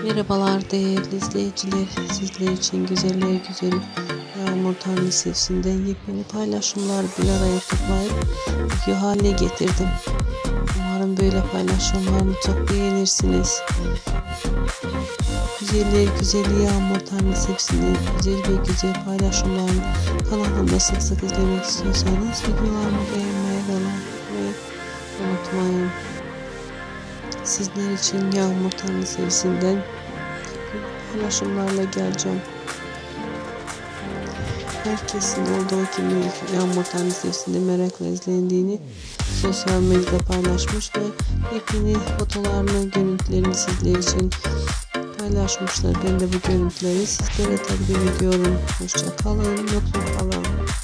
Merhabalar değerli izleyiciler, sizler için güzeller güzeli Yağmur Tanrısevsi'nden yepyeni paylaşımlar bir araya toplayıp video haline getirdim. Umarım böyle paylaşımlarımı çok beğenirsiniz. Güzeller güzeli Yağmur Tanrısevsi'nden güzel ve güzel paylaşımlarını kanalımda sık sık izlemek istiyorsanız videolarımı beğenmeyi ve like unutmayın. Sizler için Yağmur Tanrısevsi'nden paylaşımlarla geleceğim. Herkesin olduğu gibi Yağmur Tanrısevsi'nde merakla izlendiğini sosyal medyada paylaşmış ve yepyeni fotolarını, görüntülerini sizler için paylaşmışlar. Ben de bu görüntüleri sizlere takdim ediyorum. Hoşça kalın, mutlu kalın.